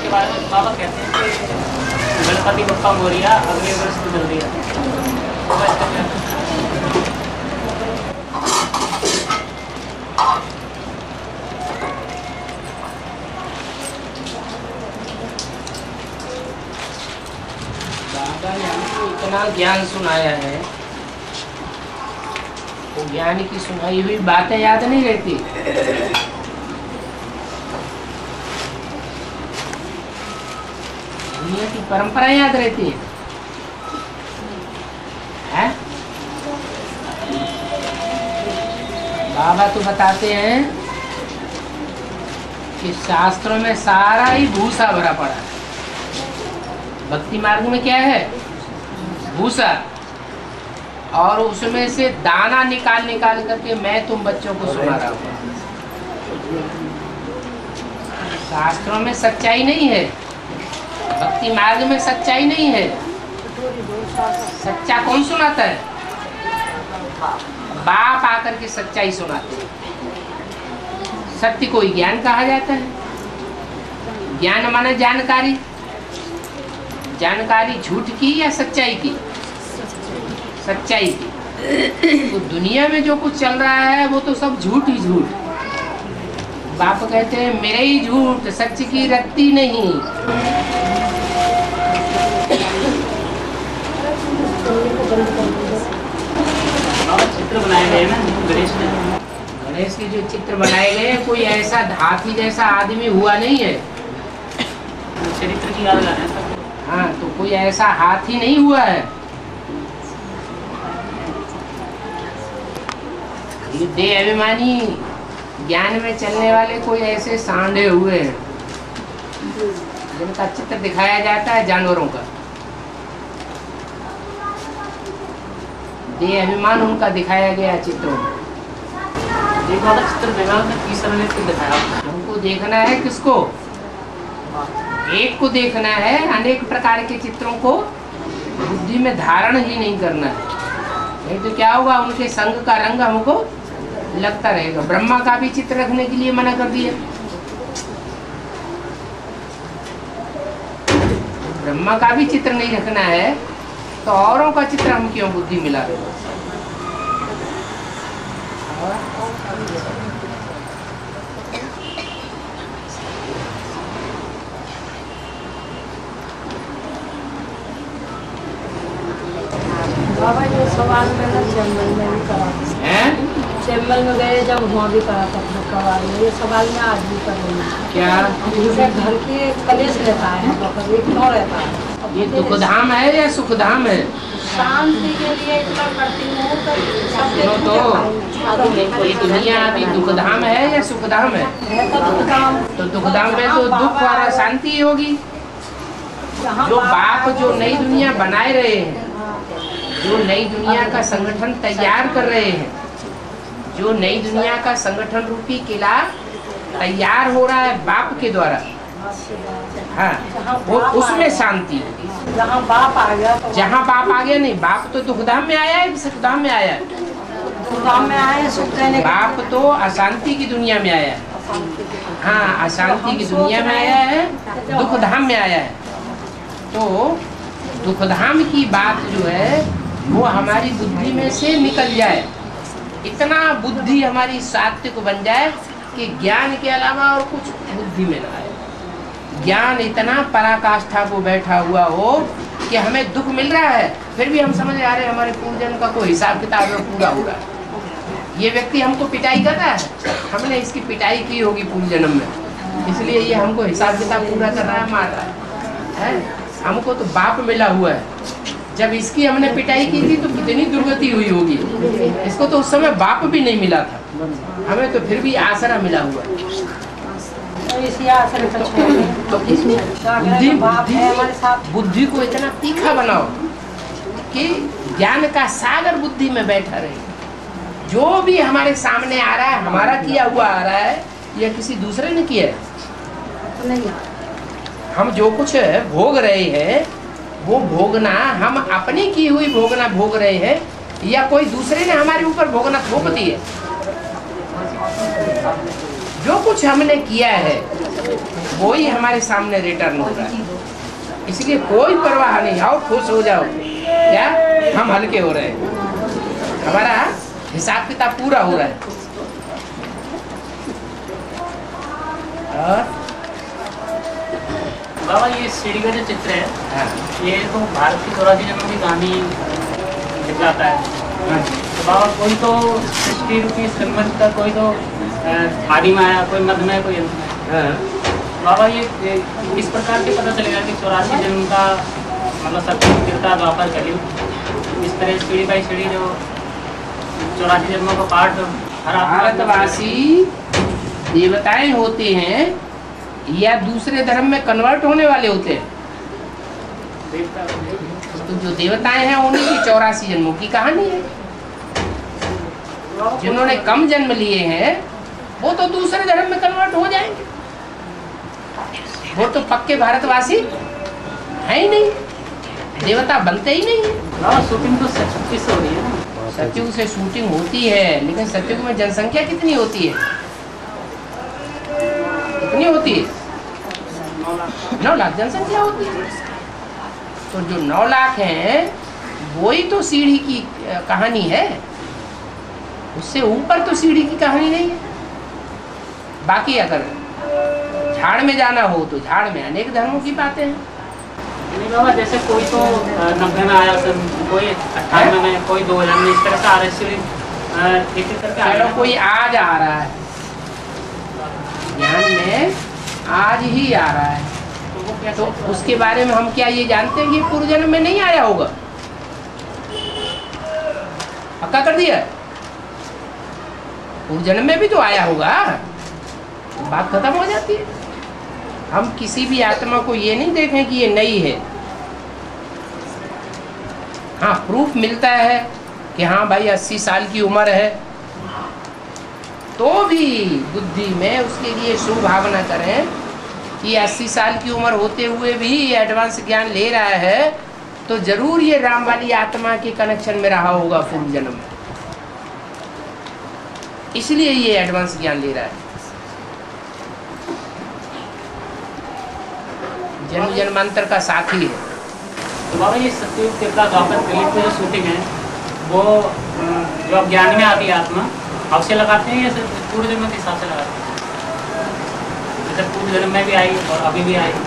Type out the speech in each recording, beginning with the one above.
उसके बारे में बाबा कहते हैं कि गणपति बप्पा मोरिया अगले वर्ष तो जल्दी है। बाबा ने हमको इतना ज्ञान सुनाया है, वो ज्ञान की सुनाई हुई बातें याद नहीं रहती। दुनिया की परंपराएं याद रहती है? बाबा तो बताते हैं कि शास्त्रों में सारा ही भूसा भरा पड़ा है। भक्ति मार्ग में क्या है? भूसा, और उसमें से दाना निकाल निकाल करके मैं तुम बच्चों को सुना रहा हूँ। शास्त्रों में सच्चाई नहीं है, भक्ति मार्ग में सच्चाई नहीं है। सच्चा कौन सुनाता है? बाप आकर के सच्चाई सुनाते हैं। सत्य को ही ज्ञान कहा जाता है। ज्ञान माने जानकारी। जानकारी झूठ की या सच्चाई की? सच्चाई की। तो दुनिया में जो कुछ चल रहा है वो तो सब झूठ ही झूठ। बाप कहते हैं मेरे ही झूठ, सच की रत्ती नहीं। चित्र बनाए गए ना गणेश ने, गणेश के जो चित्र बनाए गए हैं, कोई ऐसा हाथी जैसा आदमी हुआ नहीं है। चरित्र की याद है। हाँ, तो कोई ऐसा हाथी नहीं हुआ है। ये देह अभिमानी ज्ञान में चलने वाले कोई ऐसे सांडे हुए हैं जिनका चित्र दिखाया जाता है जानवरों का। देह अभिमान उनका दिखाया गया चित्रों में। एक बार चित्र विभाग में तीसरा ने दिखाया। हमको देखना है किसको? एक को देखना है। अनेक प्रकार के चित्रों को बुद्धि में धारण ही नहीं करना है, नहीं तो क्या होगा? उनके संग का रंग हमको लगता रहेगा। ब्रह्मा का भी चित्र रखने के लिए मना कर दिया। ब्रह्मा का भी चित्र नहीं रखना है तो औरों का चित्र हम क्यों बुद्धि मिला रहे? बाबा ये सवाल मैंने चैम्बर में भी करा था। चैम्बर में गए जब वहाँ भी करा था सवाल में। ये सवाल में आज भी कर रही हूँ। क्या जैसे घर के कलेश रहता है, ये क्यों रहता है? ये दुखधाम है या सुखधाम है? शांति के लिए इतना करती हूँ तो ये दुनिया अभी दुखधाम है या सुखधाम है? तो दुखधाम में तो दुख और अशांति होगी। जो बाप जो नई दुनिया बनाए रहे हैं, जो नई दुनिया का संगठन तैयार कर रहे हैं, जो नई दुनिया का संगठन रूपी किला तैयार हो रहा है बाप के द्वारा, हाँ, वो उसमें शांति। जहाँ बाप आ गया, जहाँ बाप आ गया नहीं, बाप तो दुखधाम में आया है, सुखधाम में आया है। दुखधाम में आए सुख देने। बाप तो अशांति की दुनिया में आया है। हाँ, अशांति की दुनिया में आया है, दुखधाम में आया है। तो दुखधाम की बात जो है वो हमारी बुद्धि में से निकल जाए, इतना बुद्धि हमारी सात्विक बन जाए कि ज्ञान के अलावा और कुछ बुद्धि में ना आए। ज्ञान इतना पराकाष्ठा को बैठा हुआ हो कि हमें दुख मिल रहा है, फिर भी हम समझ आ रहे हैं हमारे पूर्वजन्म का कोई हिसाब किताब पूरा हो रहा है। ये व्यक्ति हमको पिटाई कर रहा है, हमने इसकी पिटाई की होगी पूर्वजन्म में, इसलिए ये हमको हिसाब किताब पूरा कर रहा है, मार रहा है। हमको तो बाप मिला हुआ है। जब इसकी हमने पिटाई की थी तो कितनी दुर्गति हुई होगी। इसको तो उस समय बाप भी नहीं मिला था, हमें तो फिर भी आसरा मिला हुआ है। तो बुद्धि को इतना तीखा बनाओ कि ज्ञान का सागर बुद्धि में बैठा रहे। जो भी हमारे सामने आ रहा है, हमारा किया हुआ आ रहा है या किसी दूसरे ने किया है? नहीं। हम जो कुछ भोग रहे हैं वो भोगना हम अपनी की हुई भोगना भोग रहे हैं या कोई दूसरे ने हमारे ऊपर भोगना थोप दिए? जो कुछ हमने किया है वो ही हमारे सामने रिटर्न हो रहा है। इसलिए कोई परवाह नहीं, आओ खुश हो जाओ, क्या हम हल्के हो रहे हैं, हमारा हिसाब किताब पूरा हो रहा है। और बाबा ये सीढ़ी का जो चित्र है, हाँ, ये तो भारत की 84 जन्मों की कहानी दिखलाता है। हाँ, तो बाबा कोई तो सृष्टि रूपी श्रीमत का, कोई तो आदि में आया, कोई मध्य में, कोई अंत में। हाँ। बाबा ये किस प्रकार से पता चलेगा कि 84 जन्म का मतलब सत्य कृता द्वापर कलयुग, इस तरह सीढ़ी बाई सीढ़ी जो 84 जन्मों का पाठ हर भारतवासी देवताएं होते हैं या दूसरे धर्म में कन्वर्ट होने वाले होते हैं? तो जो देवताएं हैं उन्हीं की 84 जन्मों की कहानी है। जिन्होंने कम जन्म लिए हैं वो तो दूसरे धर्म में कन्वर्ट हो जाएंगे, वो तो पक्के भारतवासी है ही नहीं, देवता बनते ही नहीं है। शूटिंग तो सच्ची से हो रही है। सतयुग से शूटिंग होती है, लेकिन सतयुग में जनसंख्या कितनी होती है? कितनी होती है? 9 लाख जनसंख्या होती है। तो जो 9 लाख हैं वही तो सीढ़ी की कहानी है, उससे ऊपर तो सीढ़ी की कहानी नहीं है। बाकी अगर झाड़ में जाना हो तो झाड़ में अनेक धर्मों की बातें हैं। नहीं बाबा, जैसे कोई तो 90 में आया, कोई 98 में, कोई 2000 में, इस तरह से आ रहा है एक करके। चलो कोई आज आ रहा है, ज्ञान में आज ही आ रहा है, तो उसके बारे में हम क्या ये जानते हैं कि पूर्व जन्म में नहीं आया होगा? पक्का कर दिया, पूर्व जन्म में भी तो आया होगा, तो बात खत्म हो जाती है। हम किसी भी आत्मा को ये नहीं देखें कि ये नई है। हाँ, प्रूफ मिलता है कि हाँ भाई 80 साल की उम्र है, तो भी बुद्धि में उसके लिए सुभावना करें कि 80 साल की उम्र होते हुए भी ये एडवांस ज्ञान ले रहा है, तो जरूर ये राम वाली आत्मा के कनेक्शन में रहा होगा पूर्व जन्म में, इसलिए ये एडवांस ज्ञान ले रहा है। जन्म जन्मांतर का साथी है। तो बाबा ये सतयुग कृपा द्वापर कलयुग की जो शूटिंग है, वो जो अब ज्ञान में आती है आत्मा, अवश्य लगाते हैं या सिर्फ पूर्व जन्म के हिसाब से लगाते हैं? जैसे पूर्व जन्म में भी आई और अभी भी आई।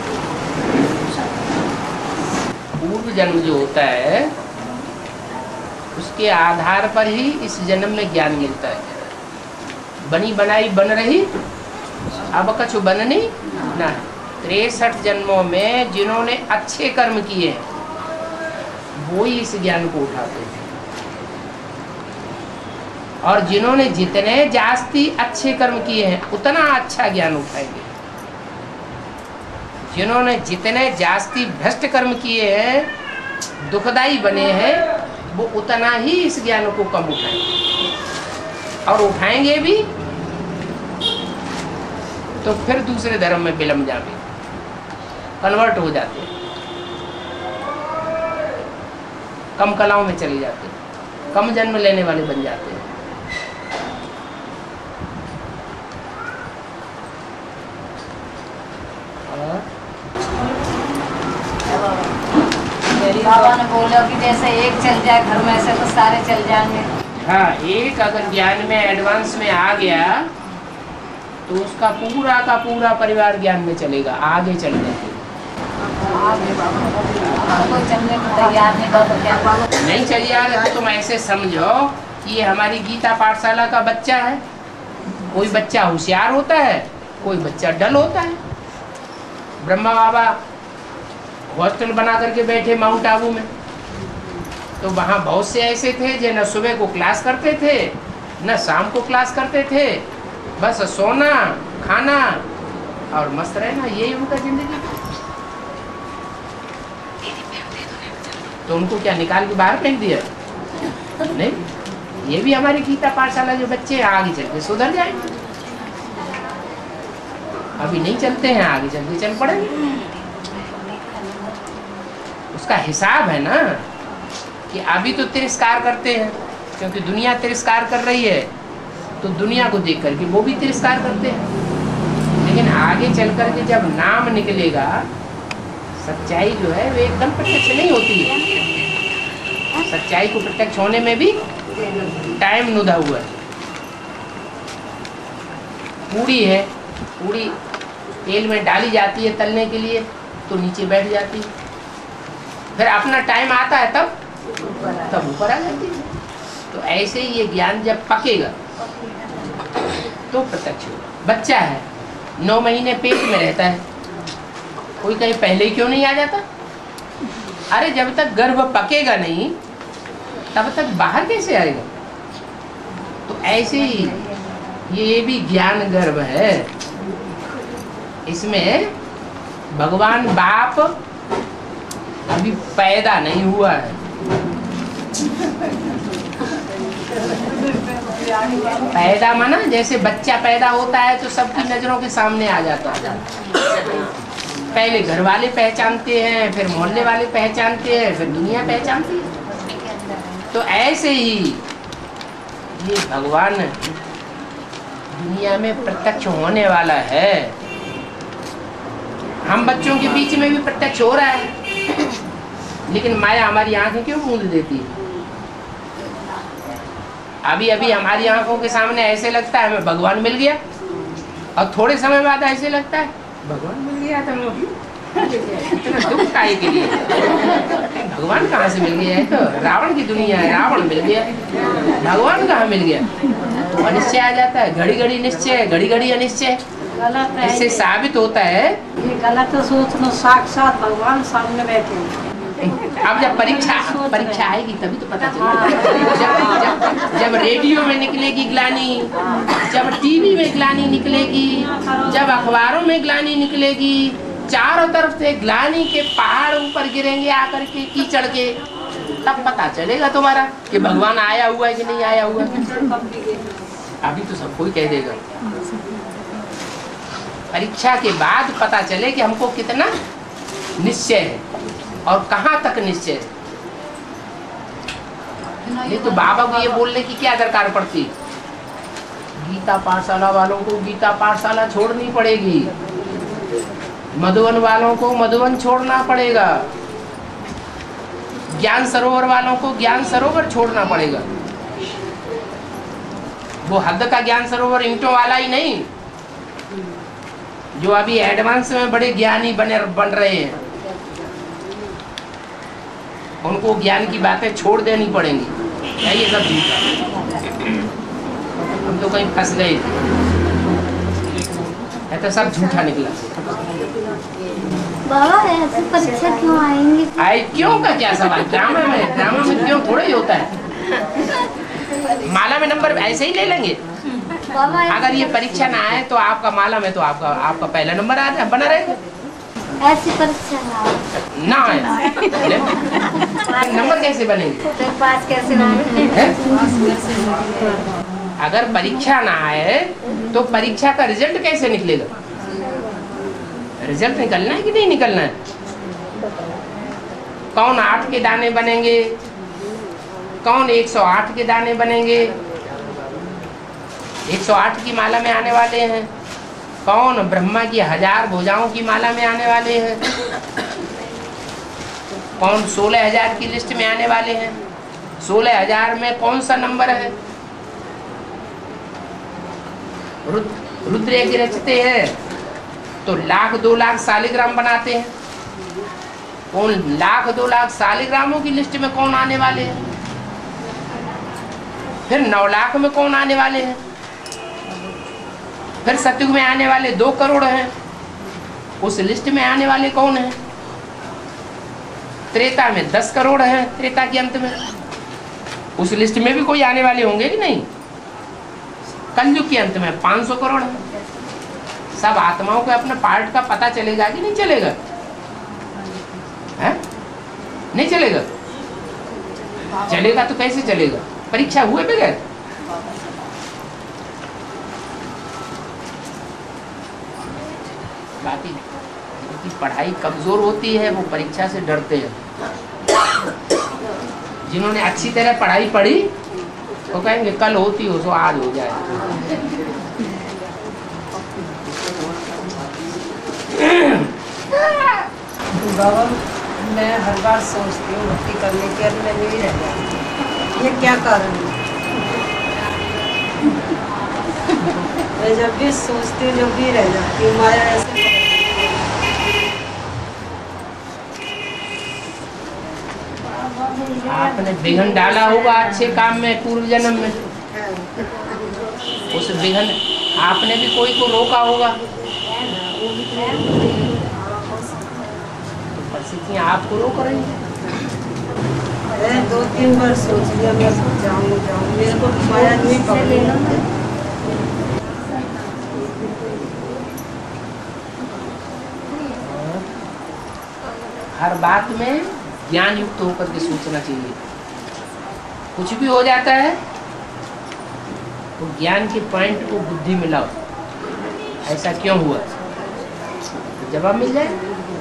पूर्व जन्म जो होता है उसके आधार पर ही इस जन्म में ज्ञान मिलता है। बनी बनाई बन रही, अब कछु बननी ना। 63 जन्मों में जिन्होंने अच्छे कर्म किए हैं वो ही इस ज्ञान को उठाते हैं, और जिन्होंने जितने जास्ती अच्छे कर्म किए हैं उतना अच्छा ज्ञान उठाएंगे। जिन्होंने जितने जास्ती भ्रष्ट कर्म किए हैं, दुखदाई बने हैं, वो उतना ही इस ज्ञान को कम उठाएंगे, और उठाएंगे भी तो फिर दूसरे धर्म में विलम्ब जाएंगे, कन्वर्ट हो जाते हैं, कम कलाओं में चले जाते हैं, कम जन्म लेने वाले बन जाते हैं। बाबा ने बोला कि जैसे एक चल जाए घर में, ऐसे तो सारे चल जाएंगे। हाँ, एक अगर ज्ञान में एडवांस में आ गया तो उसका पूरा का पूरा परिवार ज्ञान में चलेगा, आगे चल जाएगा। कोई चलने को तैयार नहीं, तो क्या नहीं चाहिए यार, तो तुम ऐसे समझो कि ये हमारी गीता पाठशाला का बच्चा है। कोई बच्चा होशियार होता है, कोई बच्चा डल होता है। ब्रह्मा बाबा हॉस्टल बना करके बैठे माउंट आबू में, तो वहाँ बहुत से ऐसे थे जो न सुबह को क्लास करते थे न शाम को क्लास करते थे, बस सोना खाना और मस्त रहना, यही उनका जिंदगी। तो उनको क्या निकाल के बाहर फेंक दिया? नहीं, ये भी हमारी गीता पाठशाला जो बच्चे हैं आगे चल के सुधर जाएंगे। अभी नहीं चलते हैं, आगे चल के चल पड़ेंगे। उसका हिसाब है ना कि अभी तो तिरस्कार करते हैं, क्योंकि दुनिया तिरस्कार कर रही है, तो दुनिया को देख करके वो भी तिरस्कार करते हैं। लेकिन आगे चल कर के जब नाम निकलेगा, सच्चाई जो है वो एकदम प्रत्यक्ष नहीं होती है। सच्चाई को प्रत्यक्ष होने में भी टाइम नुदा हुआ है। पूड़ी है, पूड़ी तेल में डाली जाती है तलने के लिए, तो नीचे बैठ जाती है, फिर अपना टाइम आता है तब ऊपर आ जाती है। तो ऐसे ही ये ज्ञान जब पकेगा तो प्रत्यक्ष होगा। बच्चा है, 9 महीने पेट में रहता है, कोई कहीं पहले ही क्यों नहीं आ जाता? अरे जब तक गर्भ पकेगा नहीं तब तक बाहर कैसे आएगा? तो ऐसे ही ये भी ज्ञान गर्भ है। इसमें भगवान बाप अभी पैदा नहीं हुआ है। पैदा माना जैसे बच्चा पैदा होता है तो सबकी नजरों के सामने आ जाता है। पहले घर वाले पहचानते हैं, फिर मोहल्ले वाले पहचानते हैं, फिर दुनिया पहचानती है। तो ऐसे ही ये भगवान दुनिया में प्रत्यक्ष होने वाला है। हम बच्चों के बीच में भी प्रत्यक्ष हो रहा है, लेकिन माया हमारी आंखें क्यों मूंद देती है? अभी अभी हमारी आंखों के सामने ऐसे लगता है हमें भगवान मिल गया, और थोड़े समय बाद ऐसे लगता है भगवान मिल गया था, इतना दुख काहे के लिए? भगवान कहाँ से मिल गया है? तो रावण की दुनिया है, रावण मिल गया, भगवान कहाँ मिल गया? तो अनिश्चय आ जाता है, घड़ी घड़ी निश्चय, घड़ी घड़ी अनिश्चय। इससे साबित होता है ये गलत सोचना, साक्षात भगवान सामने बैठे हैं। अब जब परीक्षा आएगी तभी तो पता चलेगा। जब रेडियो में निकलेगी ग्लानी, जब टीवी में ग्लानी निकलेगी, जब अखबारों में ग्लानी निकलेगी, चारों तरफ से ग्लानी के पहाड़ ऊपर गिरेंगे आकर के कीचड़ के, तब पता चलेगा तुम्हारा कि भगवान आया हुआ है कि नहीं आया हुआ। अभी तो सब कोई कह देगा। परीक्षा के बाद पता चले कि हमको कितना निश्चय है और कहाँ तक निश्चय है। नहीं तो बाबा को ये बोलने की क्या दरकार पड़ती? गीता पाठशाला वालों को गीता पाठशाला छोड़नी पड़ेगी, मधुवन वालों को मधुवन छोड़ना पड़ेगा, ज्ञान सरोवर वालों को ज्ञान सरोवर छोड़ना पड़ेगा। वो हद का ज्ञान सरोवर ईंटों वाला ही नहीं, जो अभी एडवांस में बड़े ज्ञानी बन रहे हैं, उनको ज्ञान की बातें छोड़ देनी पड़ेंगी। क्या ये सब झूठा? हम तो कहीं फंस गए थे, तो सब झूठा निकला। बाबा ऐसे परीक्षा क्यों आएंगे? आए क्यों का क्या सवाल? ड्रामा में क्यों थोड़ा ही होता है। माला में नंबर ऐसे ही ले लेंगे। अगर ये परीक्षा ना आए तो आपका माला में तो आपका पहला नंबर आ जाए, बना रहेगा। ऐसी परीक्षा ना आए नंबर कैसे बनेंगे? तो पास कैसे ना अगर परीक्षा ना आए तो परीक्षा का रिजल्ट कैसे निकलेगा? रिजल्ट निकलना है कि नहीं निकलना है? कौन 8 के दाने बनेंगे, कौन 108 के दाने बनेंगे? 108 की माला में आने वाले हैं, कौन ब्रह्मा की 1000 भुजाओं की माला में आने वाले हैं, कौन 16,000 की लिस्ट में आने वाले हैं। 16,000 में कौन सा नंबर है? रुद्र एक रचते हैं तो 1,00,000 2 लाख सालिग्राम बनाते हैं। कौन 1,00,000 2 लाख सालिग्रामों की लिस्ट में कौन आने वाले हैं? फिर 9 लाख में कौन आने वाले हैं? फिर सतयुग में आने वाले 2 करोड़ हैं, उस लिस्ट में आने वाले कौन हैं? त्रेता में 10 करोड़ हैं, त्रेता के अंत में उस लिस्ट में भी कोई आने वाले होंगे कि नहीं? कलयुग के अंत में 500 करोड़ हैं। सब आत्माओं को अपने पार्ट का पता चलेगा कि नहीं चलेगा? है? नहीं चलेगा। चलेगा तो कैसे चलेगा? परीक्षा हुए बगैर। बाकी उनकी पढ़ाई कमजोर होती है, वो परीक्षा से डरते हैं। जिन्होंने अच्छी तरह पढ़ाई पढ़ी वो कहेंगे कल होती हो सो आज हो जाए। बाबा मैं हर बार सोचती हूँ भक्ति करने के अब मैं नहीं रह जाती, ये क्या कारण है? मैं जब भी सोचती हूँ जब भी रह जाती हूँ, माया ऐसे आपने विघन डाला होगा अच्छे काम में पूर्व जन्म में, उस विघन आपने भी कोई को रोका होगा, तो परिस्थितियाँ आपको रोक रही हैं। 2-3 बार सोच लिया मैं जाऊँ मेरे को माया नहीं पकड़ी। हर बात में ज्ञान युक्त होकर के सोचना चाहिए। कुछ भी हो जाता है तो ज्ञान के पॉइंट को बुद्धि में लाओ, ऐसा क्यों हुआ, तो जवाब मिल जाए।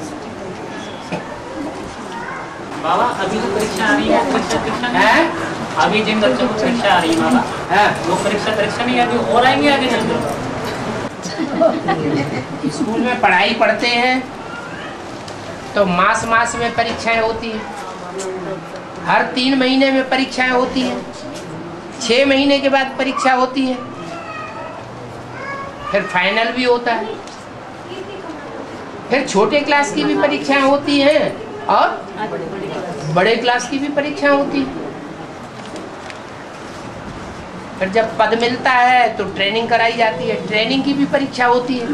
बाबा अभी जो परीक्षा आ रही है, परीक्षा है अभी जिन बच्चों को परीक्षा आ रही है बाबा, है वो परीक्षा नहीं अभी और आएंगे आगे चलकर। स्कूल में पढ़ाई पढ़ते हैं तो मास में परीक्षाएं होती हैं, हर 3 महीने में परीक्षाएं होती हैं, 6 महीने के बाद परीक्षा होती है, फिर फाइनल भी होता है, फिर छोटे क्लास की भी परीक्षाएं होती हैं और बड़े क्लास की भी परीक्षाएं होती हैं। फिर जब पद मिलता है तो ट्रेनिंग कराई जाती है, ट्रेनिंग की भी परीक्षा होती है।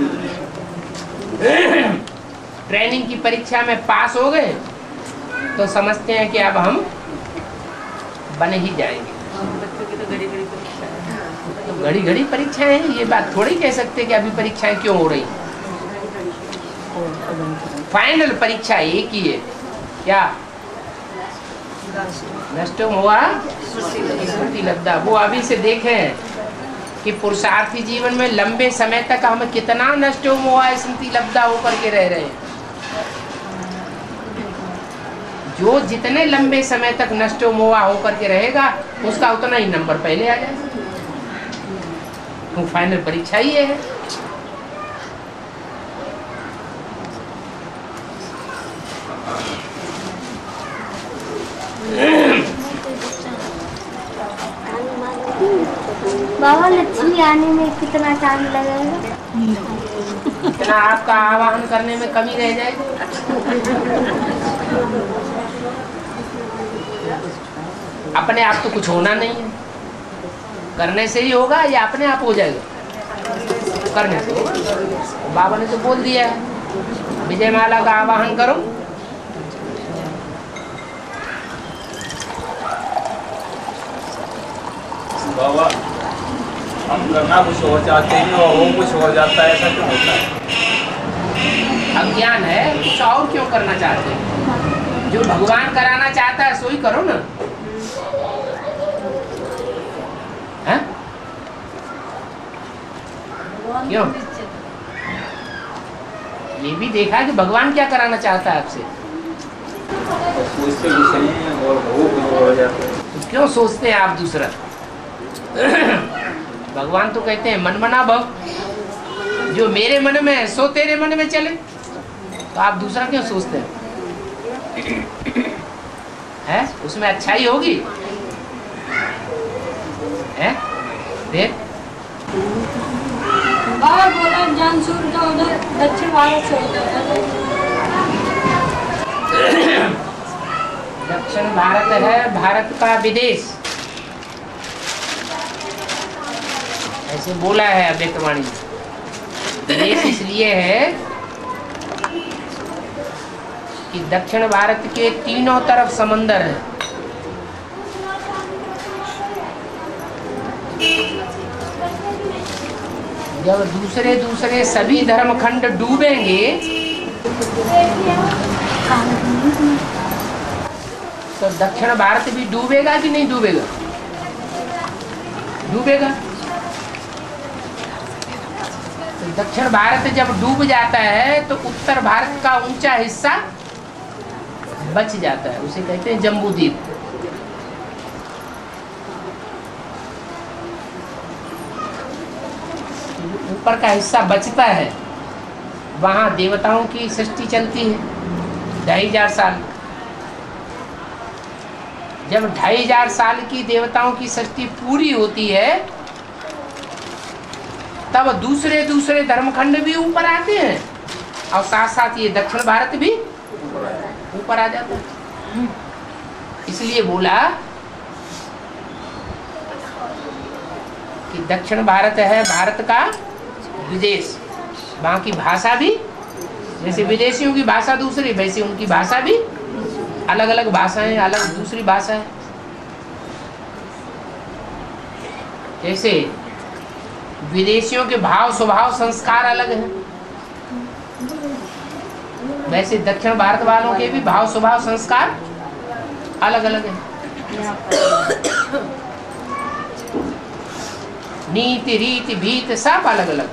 ट्रेनिंग की परीक्षा में पास हो गए तो समझते हैं कि अब हम बन ही जाएंगे। तो घड़ी घड़ी परीक्षाएं हैं, ये बात थोड़ी कह सकते कि अभी परीक्षाएं क्यों हो रही। फाइनल परीक्षा एक ही है, क्या नष्टम हुआ स्मृति लब्धा। वो अभी से देखें कि पुरुषार्थी जीवन में लंबे समय तक हम कितना नष्टम हुआ स्मृति लब्धा होकर के रह रहे हैं। जो जितने लंबे समय तक नष्टो मोहा होकर के रहेगा उसका उतना ही नंबर पहले आ जाएगा। तो फाइनल परीक्षा ही है। बाबा लक्ष्मी आने में कितना टाइम लगेगा? इतना आपका आवाहन करने में कमी रह जाएगी। अपने आप तो कुछ होना नहीं है, करने से ही होगा या अपने आप हो जाएगा? करने से होगा। बाबा ने तो बोल दिया है विजय माला का आवाहन करो। बाबा हम करना कुछ हो जाते हैं और वो कुछ हो जाता है, ऐसा क्यों होता है? अज्ञान है, कुछ और क्यों करना चाहते हैं? जो भगवान कराना चाहता है सो ही करो ना। है? क्यों? ये भी देखा कि भगवान क्या कराना चाहता है आपसे। सोचते कुछ नहीं और वो कुछ हो जाता है। तो क्यों सोचते हैं आप दूसरा? भगवान तो कहते हैं मन मना भव, जो मेरे मन में है सो तेरे मन में चले। तो आप दूसरा क्यों सोचते हैं? उसमें अच्छाई होगी है? देख बाबा बोला ज्ञान सूर्य का उधर दक्षिण भारत से होता है। दक्षिण भारत है भारत का विदेश, ऐसे बोला है अव्यक्तवाणी। विदेश इसलिए है कि दक्षिण भारत के तीनों तरफ समंदर है। जब दूसरे दूसरे सभी धर्मखंड डूबेंगे तो दक्षिण भारत भी डूबेगा कि नहीं डूबेगा? डूबेगा। तो दक्षिण भारत जब डूब जाता है तो उत्तर भारत का ऊंचा हिस्सा बच जाता है, उसे कहते हैं जम्बूद्वीप। ऊपर का हिस्सा बचता है वहाँ देवताओं की सृष्टि चलती है 2500 साल। जब 2500 साल की देवताओं की सृष्टि पूरी होती है तब दूसरे दूसरे धर्मखंड भी ऊपर आते हैं और साथ साथ ये दक्षिण भारत भी ऊपर आ जाता है। इसलिए बोला कि दक्षिण भारत है भारत का विदेश। वहाँ की भाषा भी, जैसे विदेशियों की भाषा दूसरी, वैसे उनकी भाषा भी अलग अलग भाषाएं, अलग दूसरी भाषा है। जैसे विदेशियों के भाव स्वभाव संस्कार अलग हैं, वैसे दक्षिण भारत वालों के भी भाव स्वभाव संस्कार अलग अलग हैं। नीति रीति भीत सब अलग अलग।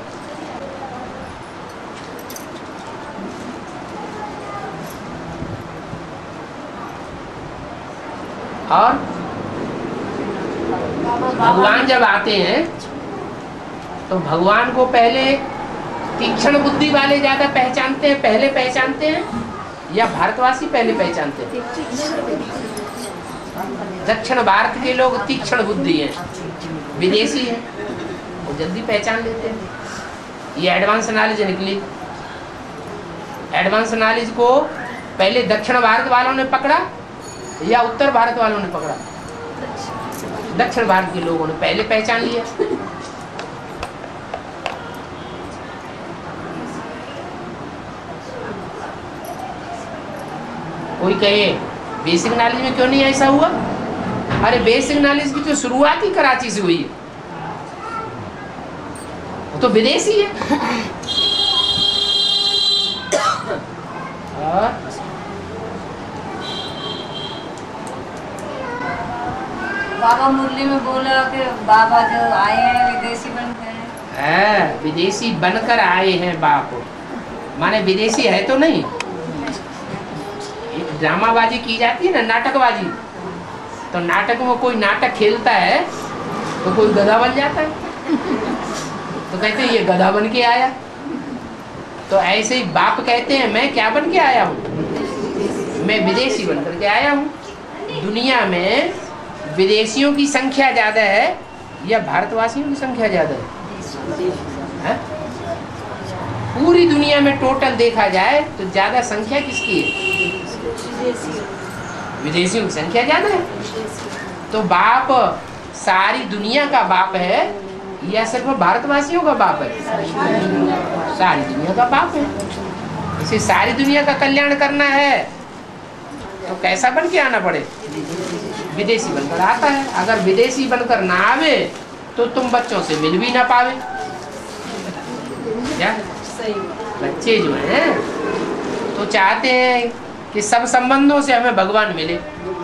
और भगवान जब आते हैं तो भगवान को पहले तीक्ष्ण बुद्धि वाले ज्यादा पहचानते हैं, पहले पहचानते हैं, या भारतवासी पहले पहचानते हैं? दक्षिण भारत के लोग तीक्ष्ण बुद्धि हैं, विदेशी हैं, वो जल्दी पहचान लेते हैं। ये एडवांस नॉलेज निकली। एडवांस नॉलेज को पहले दक्षिण भारत वालों ने पकड़ा या उत्तर भारत वालों ने पकड़ा? दक्षिण भारत के लोगों ने पहले पहचान लिया। कोई कहे बेसिक नॉलेज में क्यों नहीं ऐसा हुआ? अरे बेसिक नॉलेज की तो शुरुआत ही कराची से हुई है, वो तो विदेशी है। बाबा मुरली में बोला कि बाबा जो आए हैं विदेशी बनकर है, विदेशी बनकर आए हैं बाप, माने विदेशी है तो नहीं। एक ड्रामाबाजी की जाती है ना, नाटकबाजी, तो नाटक में कोई नाटक खेलता है तो कोई गधा बन जाता है, तो कहते हैं ये गधा बन के आया। तो ऐसे ही बाप कहते हैं मैं क्या बन के आया हूँ, मैं विदेशी बन करके आया हूँ। दुनिया में विदेशियों की संख्या ज्यादा है या भारतवासियों की संख्या ज्यादा है? पूरी दुनिया में टोटल देखा जाए तो ज्यादा संख्या किसकी है? विदेशियों की संख्या ज्यादा है। तो बाप सारी दुनिया का बाप है या सिर्फ भारतवासियों का बाप है? सारी दुनिया का बाप है। इसे सारी दुनिया का कल्याण करना है तो कैसा बन के आना पड़े? विदेशी बनकर आता है। अगर विदेशी बनकर ना आवे तो तुम बच्चों से मिल भी ना पावे। क्या बच्चे जो हैं तो चाहते हैं कि सब संबंधों से हमें भगवान मिले।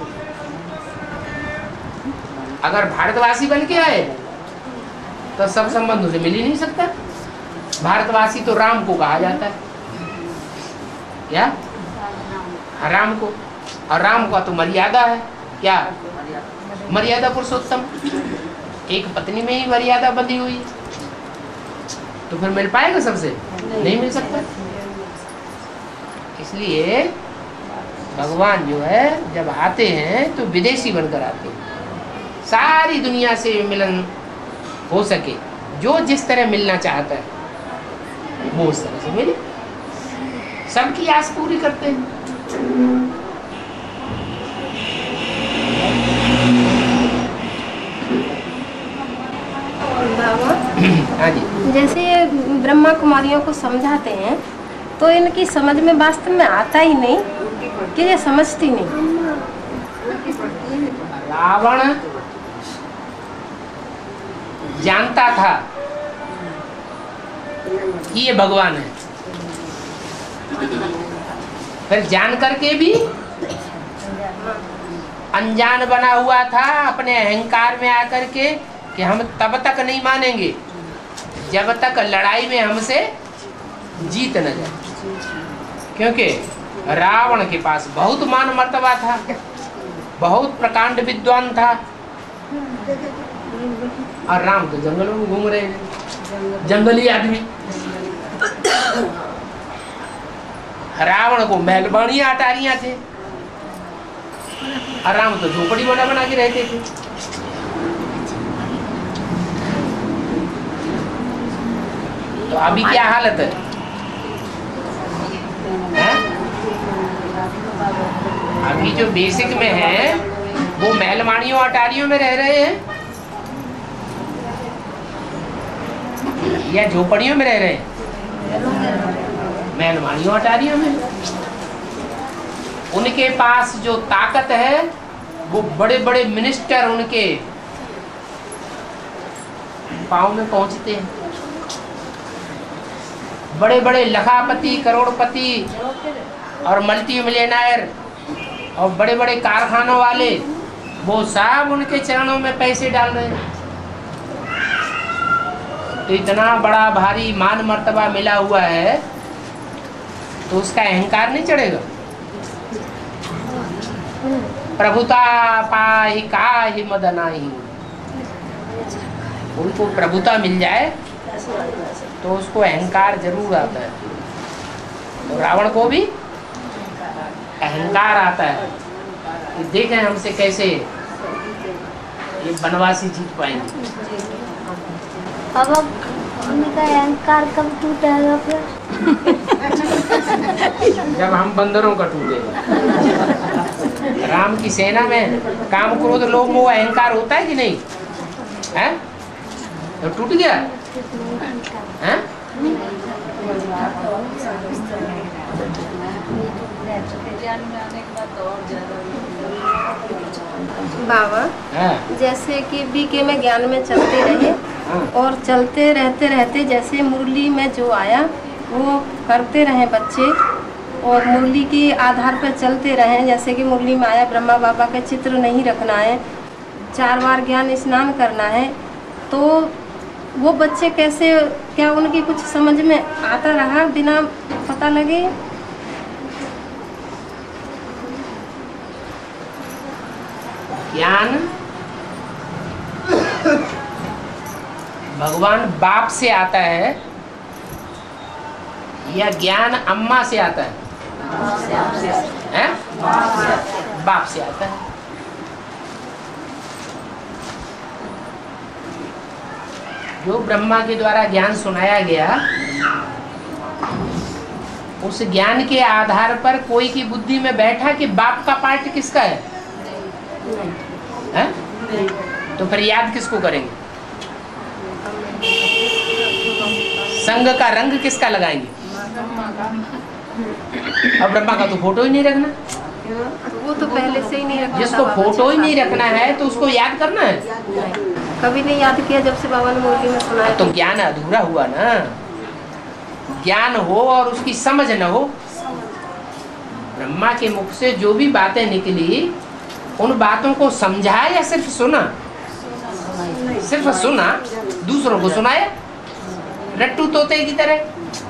अगर भारतवासी बन के आए तो सब संबंधों से मिल ही नहीं सकता। भारतवासी तो राम को कहा जाता है, क्या? राम को, और राम का तो मर्यादा है, क्या? मर्यादा पुरुषोत्तम। एक पत्नी में ही मर्यादा बंधी हुई है, तो फिर मिल पाएगा सबसे? नहीं मिल सकता। इसलिए भगवान जो है जब आते हैं तो विदेशी बनकर आते हैं, सारी दुनिया से मिलन हो सके। जो जिस तरह मिलना चाहता है वो उस तरह से मिले, सबकी आस पूरी करते हैं। हाँ जी। जैसे ये ब्रह्मा कुमारियों को समझाते हैं तो इनकी समझ में वास्तव में आता ही नहीं कि ये समझती नहीं। रावण जानता था कि ये भगवान है, फिर जान करके भी अनजान बना हुआ था अपने अहंकार में आकर के कि हम तब तक नहीं मानेंगे जब तक लड़ाई में हमसे जीत न जाए। क्योंकि रावण के पास बहुत मान मर्तबा था, बहुत प्रकांड विद्वान था, और राम तो जंगलों में घूम रहे हैं, जंगली आदमी। रावण को महलबानियां अटारियां थे और राम तो झोपड़ी बना बना के रहते थे। तो अभी क्या हालत है? अभी जो बेसिक में है वो महलमानियों अटारियों में रह रहे हैं या झोपड़ियों में रह रहे हैं? महलमानियों अटारियों में। उनके पास जो ताकत है वो बड़े बड़े मिनिस्टर उनके पांव में पहुंचते हैं। बड़े बड़े लखापति, करोड़पति और मल्टी मिलियनर और बड़े बड़े कारखानों वाले वो सब उनके चरणों में पैसे डाल रहे हैं। तो इतना बड़ा भारी मान मर्तबा मिला हुआ है तो उसका अहंकार नहीं चढ़ेगा? प्रभुता पाहि काहि मद नाही। उनको प्रभुता मिल जाए तो उसको अहंकार जरूर आता है। तो रावण को भी अहंकार आता है कि देखें हमसे कैसे ये बनवासी जीत पाएंगे। अब उनका अहंकार कब टूटेगा फिर? जब हम बंदरों का टूटेगा। राम की सेना में काम क्रोध लोभ मोह अहंकार होता है कि नहीं है? तो टूट गया है? बाबा जैसे कि बीके में ज्ञान में चलते रहे और चलते रहते रहते जैसे मुरली में जो आया वो करते रहे बच्चे और मुरली के आधार पर चलते रहे। जैसे कि मुरली में आया ब्रह्मा बाबा का चित्र नहीं रखना है, 4 बार ज्ञान स्नान करना है, तो वो बच्चे कैसे, क्या उनकी कुछ समझ में आता रहा बिना पता लगे? ज्ञान भगवान बाप से आता है या ज्ञान अम्मा से आता है? बाप से आता है। जो ब्रह्मा के द्वारा ज्ञान सुनाया गया उस ज्ञान के आधार पर कोई की बुद्धि में बैठा कि बाप का पार्ट किसका है? तो फिर याद किसको करेंगे? संग का रंग किसका लगाएंगे? अब ब्रह्मा का तो फोटो ही नहीं रखना। वो तो पहले से ही नहीं रखना। जिसको फोटो ही नहीं रखना है तो उसको याद करना है? कभी नहीं याद किया जब से बाबा ने मुरली में सुनाया। तो ज्ञान अधूरा हुआ ना। ज्ञान हो और उसकी समझ न हो। ब्रह्मा के मुख से जो भी बातें निकली उन बातों को समझा या सिर्फ सुना? सिर्फ सुना, दूसरों को सुनाया रट्टू तोते की तरह।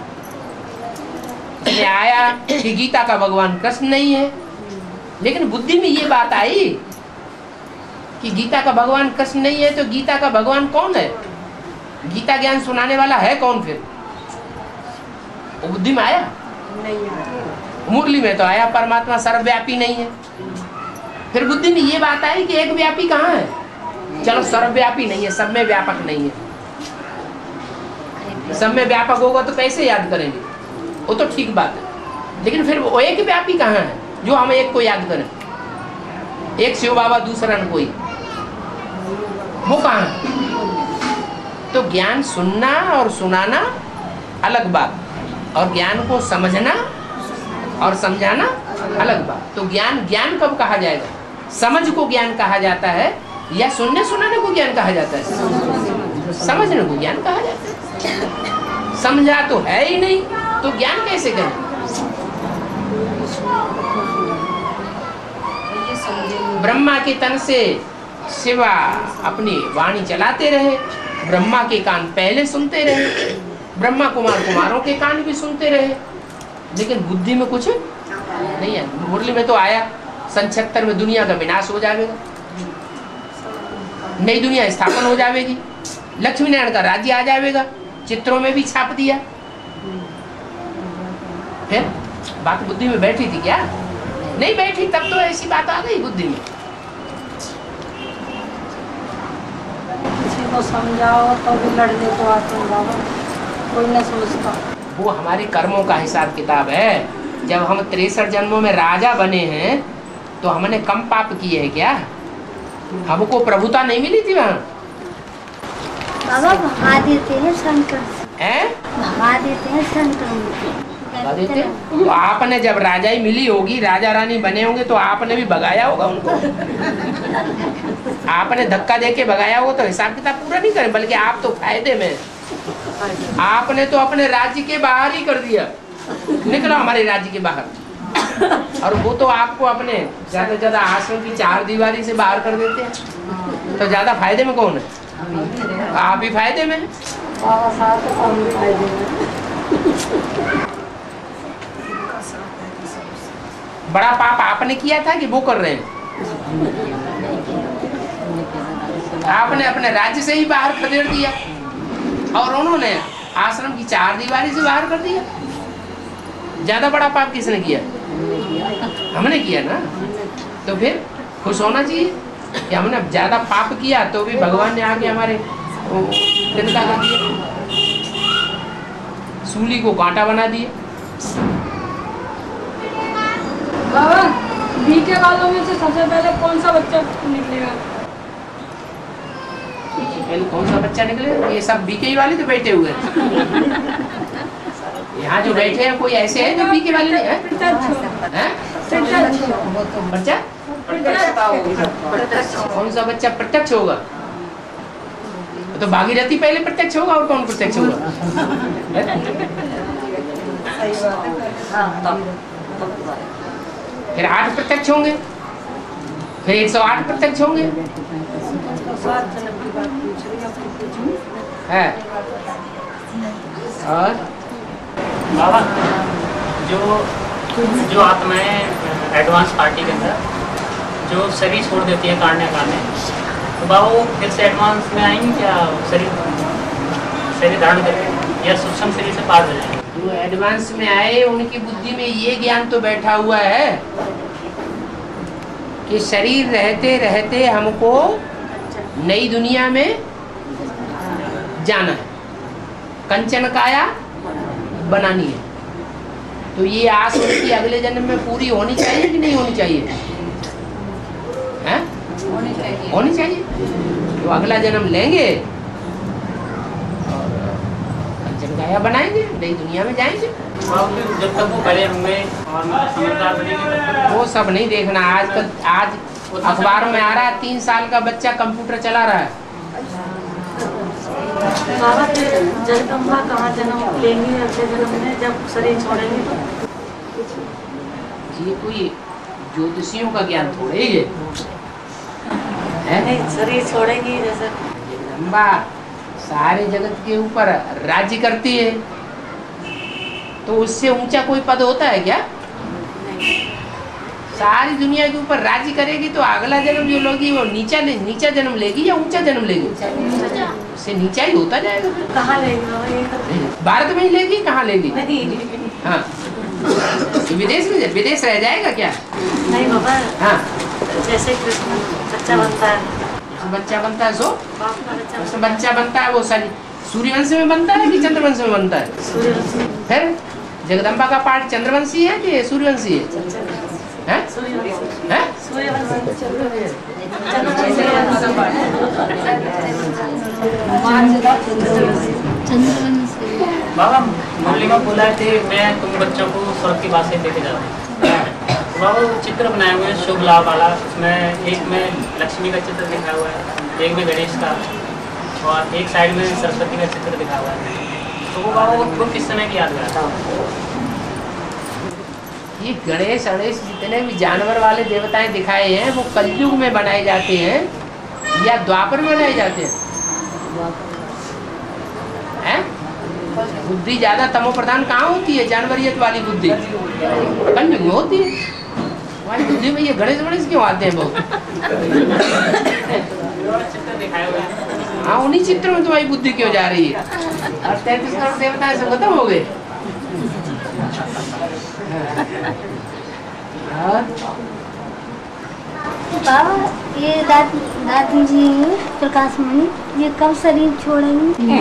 आया कि गीता का भगवान कृष्ण नहीं है, लेकिन बुद्धि में ये बात आई कि गीता का भगवान कृष्ण नहीं है तो गीता का भगवान कौन है? गीता ज्ञान सुनाने वाला है कौन फिर? वो बुद्धि में आया नहीं। मुरली में तो आया परमात्मा सर्वव्यापी नहीं है। फिर बुद्धि में ये बात आई कि एक व्यापी कहाँ है? चलो सर्वव्यापी नहीं है, सब में व्यापक नहीं है। सब में व्यापक होगा तो कैसे याद करेंगे? वो तो ठीक बात है, लेकिन फिर वो एक व्यापी कहाँ है जो हम एक को याद करें? एक शिव बाबा दूसरा न कोई, वो कहाँ है? तो ज्ञान सुनना और सुनाना अलग बात, और ज्ञान को समझना और समझाना अलग बात। तो ज्ञान ज्ञान कब कहा जाएगा? समझ को ज्ञान कहा जाता है या सुनने सुनाने को ज्ञान कहा जाता है? समझने को ज्ञान कहा जाता है। समझा तो है ही नहीं तो ज्ञान कैसे करें? ब्रह्मा के तन से शिवा अपनी वाणी चलाते रहे, ब्रह्मा के कान पहले सुनते रहे, ब्रह्मा कुमारों के कान भी सुनते रहे, लेकिन बुद्धि में कुछ नहीं है। मुरली में तो आया 76 में दुनिया का विनाश हो जाएगा, नई दुनिया स्थापन हो जाएगी, लक्ष्मी नारायण का राज्य आ जाएगा, चित्रों में भी छाप दिया। फिर बात बुद्धि में बैठी थी क्या? नहीं बैठी, तब तो ऐसी बात आ गई बुद्धि में। किसी को समझाओ तो भी लड़ने को आते हैं बाबा, कोई न समझता। वो हमारे कर्मों का हिसाब किताब है। जब हम 63 जन्मों में राजा बने हैं तो हमने कम पाप किए हैं क्या? हमको प्रभुता नहीं मिली थी वहाँ? बाबा भगा देते हैं शंकर, हैं? भगा देते हैं शंकर। भगा देते? तो आपने जब राजाई मिली होगी, राजा रानी बने होंगे, तो आपने भी भगाया होगा उनको। आपने धक्का देके भगाया होगा तो हिसाब किताब पूरा नहीं करें, बल्कि आप तो फायदे में। आपने तो अपने राज्य के बाहर ही कर दिया, निकला हमारे राज्य के बाहर। और वो तो आपको अपने ज्यादा से ज्यादा आश्रम की 4 दीवारी से बाहर कर देते हैं। तो ज्यादा फायदे में कौन है? आप ही फायदे में। बाबा साहब तो कम फायदे में। बड़ा पाप आपने किया था कि वो कर रहे हैं? आपने अपने राज्य से ही बाहर खदेड़ दिया और उन्होंने आश्रम की 4 दीवारी से बाहर कर दिया। ज्यादा बड़ा पाप किसने किया? हमने किया ना। तो फिर खुश होना चाहिए कि हमने ज्यादा पाप किया तो भी भगवान ने आके हमारे तिनका कर दिया, सूली को कांटा बना दिया। बाबा बीके वालों में से सबसे पहले कौन सा बच्चा निकलेगा? पहले कौन सा बच्चा निकलेगा? ये सब बीके वाले तो बैठे हुए हैं। यहाँ जो बैठे हैं कोई ऐसे है जो बीके वाले नहीं है? बच्चा कौन सा बच्चा प्रत्यक्ष होगा? तो भागीरथी पहले प्रत्यक्ष होगा, और कौन प्रत्यक्ष होगा? फिर 8 प्रत्यक्ष होंगे, फिर 108 प्रत्यक्ष होंगे। है और बाबा जो आत्माएं एडवांस पार्टी के अंदर जो शरीर छोड़ देती है काटने तो बाबा वो फिर से एडवांस में आएंगे क्या? शरीर धारण करके या सूक्ष्म शरीर से पार हो जाएंगे? जो एडवांस में आए उनकी बुद्धि में ये ज्ञान तो बैठा हुआ है कि शरीर रहते रहते हमको नई दुनिया में जाना है, कंचन काया बनानी है। तो ये आस उनकी अगले जन्म में पूरी होनी चाहिए कि नहीं होनी चाहिए? हैं? होनी चाहिए। तो अगला जन्म लेंगे और कंचन काया बनाएंगे, नई दुनिया में जाएंगे। जब तक वो बड़े होंगे और समझदार बनेंगे वो सब नहीं देखना। आजकल आज अखबार में आ रहा है 3 साल का बच्चा कंप्यूटर चला रहा है। बाबा जगदम्बा कहाँ जन्म लेंगी अगले जन्म में जब शरीर छोड़ेंगे? तो ये कोई ज्योतिषियों का ज्ञान थोड़े ही है। नहीं, शरीर छोड़ेंगी जैसे जगदम्बा सारे जगत के ऊपर राज्य करती है, तो उससे ऊंचा कोई पद होता है क्या? सारी दुनिया के ऊपर राज्य करेगी तो अगला जन्म जो लोगी वो नीचा जन्म लेगी या ऊंचा जन्म लेगी? उससे नीचा ही होता जाएगा। कहाँ लेंगे? भारत में ही लेगी, कहाँ लेगी? हाँ, विदेश में विदेश रह जाएगा क्या? नहीं बाबा, हाँ, जैसे कृष्ण बच्चा बनता है, बच्चा बनता है सो बाप का बच्चा बच्चा बनता है वो सूर्यवंश में बनता है कि चंद्रवंश में बनता है? सूर्यवंशी। फिर जगदम्बा का पाठ चंद्रवंशी है कि सूर्यवंशी है? हैं? हैं? बाबा मुरली में बुलाए थे, मैं तुम बच्चों को स्वर्ग की बातें देके जाता हूँ। बाबा वो चित्र बनाए हुए हैं शुभ लाभ वाला, उसमें एक में लक्ष्मी का चित्र दिखा हुआ है, एक में गणेश का, और एक साइड में सरस्वती का चित्र दिखा हुआ है। तो वो बाबा वो किस समय की याद कराता हूँ? ये गणेश जितने भी जानवर वाले देवताएं दिखाए हैं वो कलयुग में बनाए जाते हैं या द्वापर में बनाए जाते हैं? हैं? बुद्धि ज्यादा तमो प्रधान कहाँ होती है? जानवरियत वाली बुद्धि कलयुग में होती है। हमारी बुद्धि में ये गणेश क्यों आते हैं बहुत? चित्र दिखाए हुए हैं। हाँ, उन्हीं चित्रों में तुम्हारी बुद्धि क्यों जा रही है? और 33 करोड़ देवता ऐसे खत्म हो गए। बाबा ये दादी जी प्रकाश मणि ये कब शरीर छोड़ेंगे?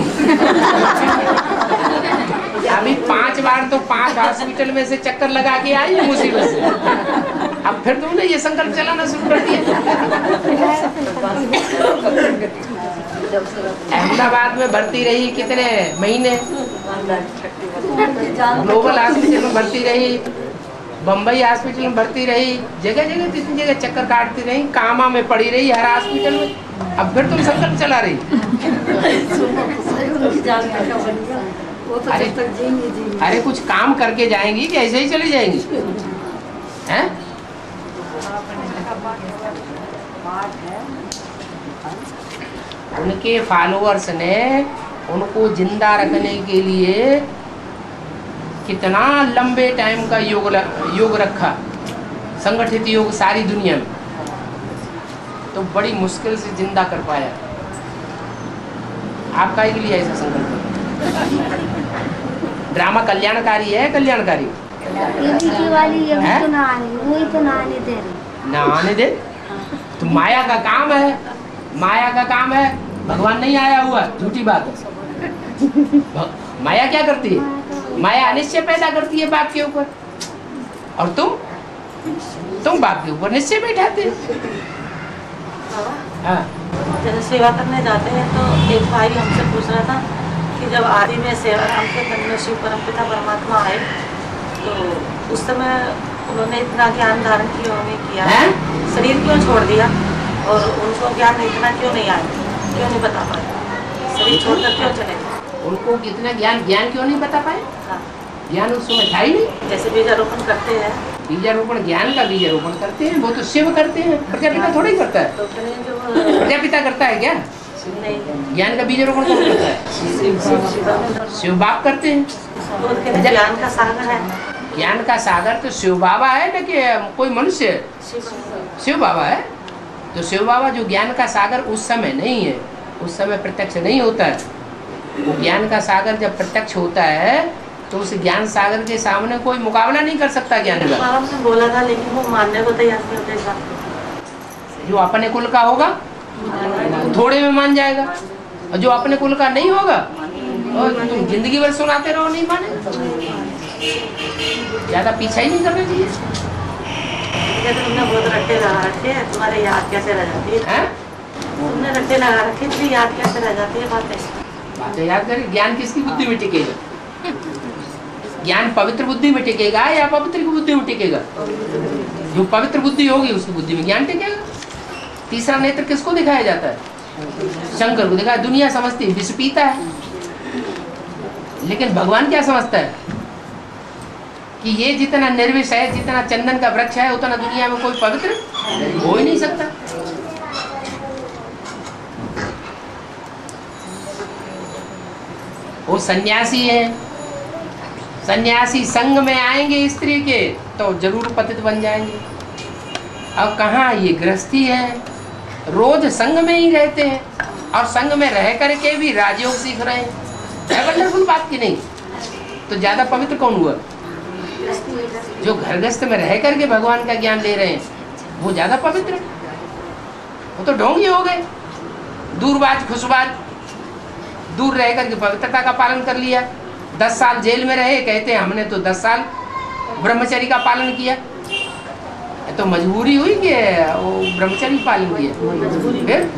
अभी 5 बार तो 5 हॉस्पिटल में से चक्कर लगा के आई है मुसीबत से। अब फिर तुमने ये संकल्प चलाना शुरू कर दिया। अहमदाबाद में भर्ती रही कितने महीने, ग्लोबल हॉस्पिटल में भर्ती रही, बम्बई हॉस्पिटल में भर्ती रही, जगह जगह कितनी जगह चक्कर काटती रही, कामा में पड़ी रही हर हॉस्पिटल में। अब फिर तुम संकल्प चला रही। अरे कुछ काम करके जाएंगी कि ऐसे ही चली जाएंगी? हैं? उनके फॉलोअर्स ने उनको जिंदा रखने के लिए कितना लंबे टाइम का योग रखा, संगठित योग सारी दुनिया में, तो बड़ी मुश्किल से जिंदा कर पाया। आपका के लिए ऐसा संकल्प ड्रामा कल्याणकारी है, कल्याणकारी वाली ये तो ना आने, वही तो ना आने दे रही। ना आने दे तो माया का काम है, माया का काम है। भगवान नहीं आया हुआ, झूठी बात है। माया क्या करती है? माया अनिश्चय पैदा करती है बाप के ऊपर, और तुम बाप के ऊपर निश्चय बैठाते। हाँ। जब सेवा करने जाते हैं तो एक भाई हमसे पूछ रहा था कि जब आदि में सेवा राम के तन में शिव परमपिता परमात्मा आए तो उस समय उन्होंने इतना ज्ञान धारण किया है, शरीर क्यों छोड़ दिया और उनको ज्ञान इतना क्यों नहीं आया, क्यों नहीं बता पाए, शरीर छोड़कर क्यों चले? उनको कितना ज्ञान क्यों नहीं बता पाए? हाँ। ज्ञान उस समय था ही नहीं। जैसे बीजारोपण करते हैं, बीजारोपण ज्ञान का बीजारोपण करते हैं, वो तो शिव करते हैं, प्रजापिता थोड़ा ही करता है। तो जो प्रजापिता करता है क्या? नहीं, ज्ञान का बीजारोपण कौन करता है? शिव बाप करते हैं। तो ज्ञान का सागर है। ज्ञान का सागर तो शिव बाबा है ना कि कोई मनुष्य? शिव बाबा है। तो शिव बाबा जो ज्ञान का सागर उस समय नहीं है, उस समय प्रत्यक्ष नहीं होता है। वो ज्ञान का सागर जब प्रत्यक्ष होता है तो उस ज्ञान सागर के सामने कोई मुकाबला नहीं कर सकता ज्ञान का। आपने बोला था लेकिन वो मानने को तैयार नहीं होते। जो अपने कुल का होगा थोड़े में मान जाएगा, और जो अपने कुल का नहीं होगा और तुम जिंदगी भर सुनाते रहो नहीं माने। ज्यादा पीछा ही नहीं करना चाहिए। तुमने बहुत रट्टे लगा रखे हैं, तुम्हारे याद कैसे रह जाती है? तुमने रट्टे लगा रखे, तुम्हें याद कैसे रह जाती है बातें याद करें। ज्ञान किसकी बुद्धि में टिकेगा? ज्ञान पवित्र बुद्धि में टिकेगा या पवित्र की बुद्धि में टिकेगा? जो पवित्र बुद्धि होगी उसकी बुद्धि में ज्ञान टिकेगा। तीसरा नेत्र किसको दिखाया जाता है? शंकर को दिखाया। दुनिया समझती है विष पीता है, लेकिन भगवान क्या समझता है कि ये जितना निर्विष है, जितना चंदन का वृक्ष है, उतना दुनिया में कोई पवित्र हो ही नहीं सकता। वो सन्यासी है, सन्यासी संग में आएंगे स्त्री के तो जरूर पतित बन जाएंगे। अब कहाँ ये गृहस्थी है, रोज संग में ही रहते हैं और संग में रह करके भी राजयोग सीख रहे हैं। है वंडरफुल बात की नहीं? तो ज्यादा पवित्र कौन हुआ? जो घरगस्थ में रह करके भगवान का ज्ञान ले रहे हैं वो ज्यादा पवित्र। वो तो ढोंगी हो गए, दूरबाज खुशबाज, दूर रह करके पवित्रता का पालन कर लिया। 10 साल जेल में रहे, कहते हैं हमने तो 10 साल ब्रह्मचर्य का पालन किया। तो मजबूरी हुई कि वो ब्रह्मचर्य पालन किया। फिर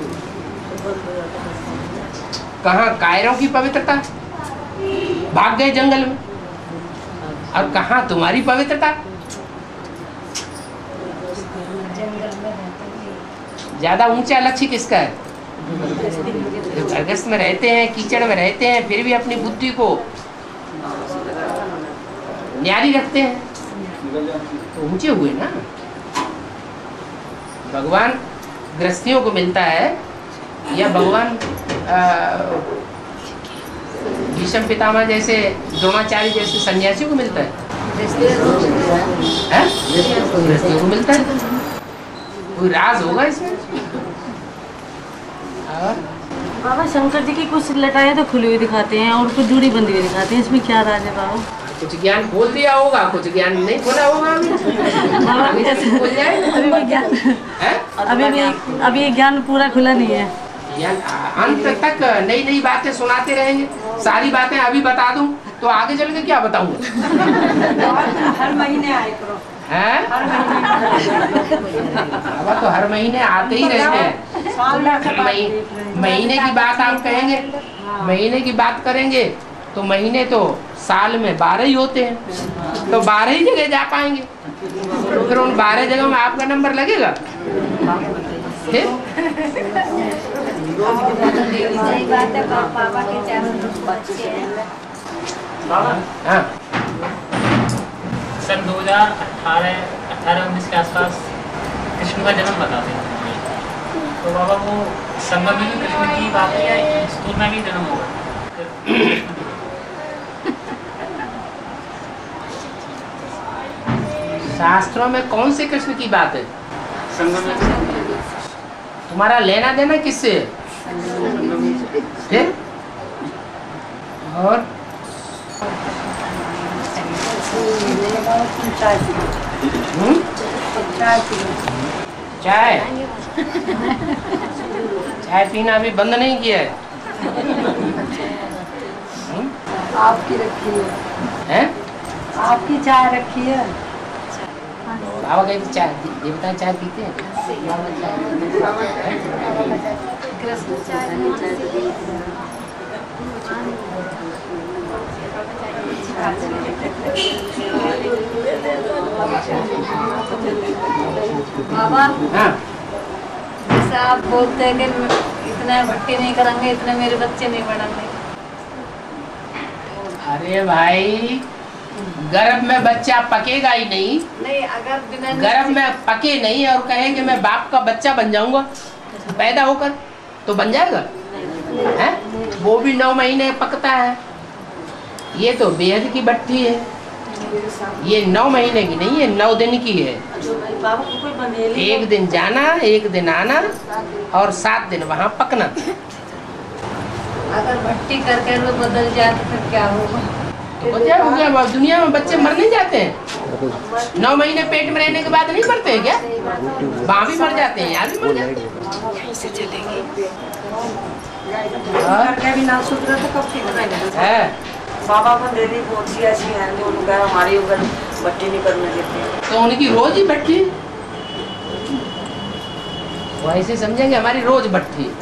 कहाँ कायरों की पवित्रता, भाग गए जंगल में, और कहाँ तुम्हारी पवित्रता? ज्यादा ऊंचा लक्ष्य किसका है? जो घरगस्थ में रहते हैं, कीचड़ में रहते हैं, फिर भी अपनी बुद्धि को न्यारी रखते हैं, तो ऊंचे हुए ना। भगवान गृहस्थियों को मिलता है या भगवान भीष्म पितामह जैसे, द्रोणाचार्य जैसे सन्यासियों को मिलता है? गृहस्थियों को मिलता है। कोई राज होगा इसमें? बाबा शंकर जी की कुछ लटाएं तो खुली हुई दिखाते हैं और कुछ जुड़ी बंदी हुई दिखाते हैं, इसमें क्या राज है बाबा? कुछ ज्ञान खोल दिया होगा, कुछ ज्ञान नहीं खोला होगा। अभी जैसे खोल जाए, अभी ज्ञान पूरा खुला नहीं है। ज्ञान अंत तक नई नई बातें सुनाते रहेंगे। सारी बातें अभी बता दूं तो आगे चल के क्या बताऊंगा। हर महीने आए करो। हैं? अब तो हर महीने आते ही रहते हैं। महीने की बात आप कहेंगे, महीने की बात करेंगे तो महीने तो साल में 12 ही होते हैं, तो 12 ही जगह जा पाएंगे। तो फिर उन 12 जगह में आपका नंबर लगेगा। फिर सही बात है। पापा के 4 बच्चे हैं। हाँ, सन 2018-19 के आसपास कृष्ण का जन्म बताते हैं। तो बाबा वो संगम में भी कृष्ण की बात है या स्कूल में भी जन्म होगा? शास्त्रों में कौन से कृष्ण की बात है? संगम में। तुम्हारा लेना देना किससे है? फिर और चाय चाय पीना अभी बंद नहीं किया है। आपकी रखी है, हैं? आपकी चाय रखी है। बाबा कहते चाय देवता चाय पीते हैं। बाबा हाँ, जैसे आप बोलते हैं कि इतने भट्टी नहीं करेंगे, इतने मेरे बच्चे नहीं बढ़ेंगे। अरे भाई गर्भ में बच्चा पकेगा ही नहीं। नहीं, अगर बिना गर्भ में पके नहीं और कहे कि मैं बाप का बच्चा बन जाऊंगा पैदा होकर, तो बन जाएगा है? वो भी 9 महीने पकता है। ये तो बेहद की भट्टी है। ये 9 महीने की नहीं है, 9 दिन की है। एक दिन जाना, एक दिन आना और 7 दिन वहाँ पकना। अगर भट्टी करके वो बदल जाए तो फिर क्या होगा? तो बच्चा हो गया। दुनिया में बच्चे मर नहीं जाते हैं? 9 महीने पेट में रहने के बाद नहीं मरते हैं क्या? वहाँ भी मर जाते हैं, यहाँ भी मर जाते हैं। बाबा को डेली पहुंची ऐसी है जो उनका हमारी उधर भट्टी नहीं करने देते, तो उनकी रोज ही भट्टी। वो ऐसे समझेंगे हमारी रोज भट्टी।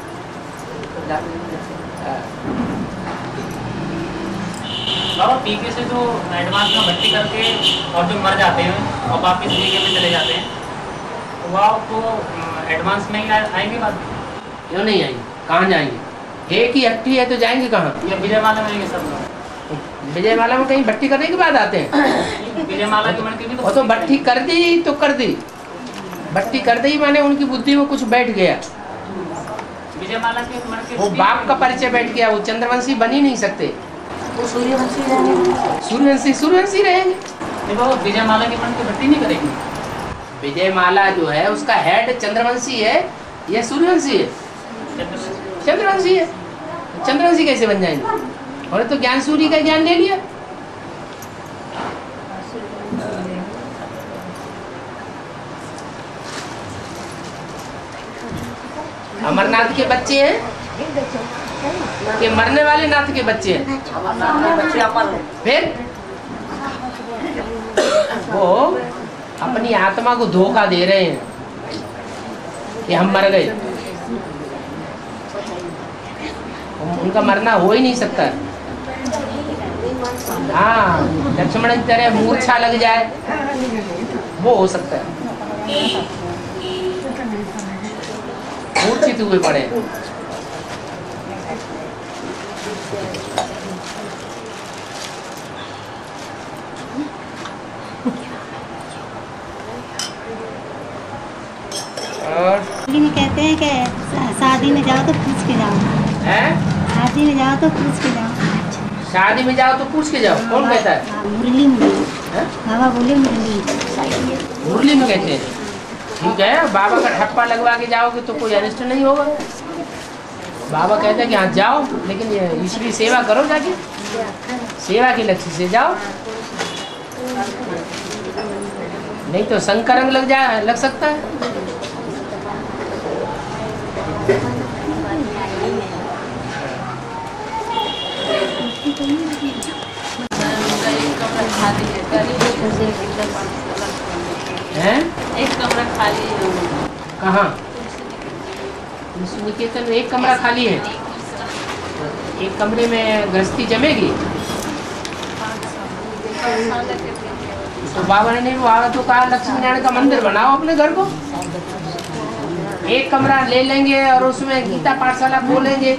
बाबा पीके से जो एडवांस में भर्ती करके और जो मर जाते हैं और वापिस पीके में चले जाते हैं, तो वो आपको एडवांस में ही आएंगे बाद? क्यों नहीं आएंगे? कहाँ जाएंगे? एक ही हट्टी है तो जाएंगे कहाँ? या विजयमाला में आएंगे सब लोग? विजयमाला में कहीं भट्टी करने के बाद आते हैं? विजयमाला की मणके भी वो तो भट्टी कर दी तो कर दी। भट्टी कर दी माने उनकी बुद्धि में कुछ बैठ गया। विजयमाला के मणके वो बाप का परिचय बैठ गया। वो चंद्रवंशी बन ही नहीं सकते। वो सूर्यवंशी रहेंगे। सूर्यवंशी रहेंगे। नहीं बाबा, विजयमाला की मणके भर्ती नहीं करेंगे? विजयमाला जो है उसका हेड चंद्रवंशी है या सूर्यवंशी है? चंद्रवंशी है। चंद्रवंशी कैसे बन जाएंगे? और तो ज्ञान सूर्य का ज्ञान ले लिया। अमरनाथ के बच्चे हैं कि मरने वाले नाथ के बच्चे हैं? बच्चे अमर हैं। फिर वो अपनी आत्मा को धोखा दे रहे हैं कि हम मर गए। उनका मरना हो ही नहीं सकता। हाँ, लक्ष्मण की तरह मूर्छा लग जाए वो हो सकता है। मूर्छित हुए पड़े। और कहते हैं कि शादी में जाओ तो पूछ के जाओ। हैं? शादी में जाओ तो पूछ के जाओ। शादी में जाओ तो पूछ के जाओ। कौन कहता है? मुरली में हैं? बाबा बोले मुरली। मुरली में कहते हैं। ठीक है, बाबा का ठप्पा लगवा के जाओगे तो कोई अनिष्ट नहीं होगा। बाबा कहते हैं कि हाँ जाओ, लेकिन ये ईश्वरी सेवा करो, जाके सेवा के लक्ष्य से जाओ। नहीं तो संग का रंग लग सकता है। हैं? एक कमरा खाली है। कहाँ? निकेतन में एक कमरा खाली है। एक कमरे में गृहस्थी जमेगी। तो बाबा ने नहीं तो कहा लक्ष्मी नारायण का मंदिर बनाओ अपने घर को। एक कमरा ले लेंगे और उसमें गीता पाठशाला खोलेंगे।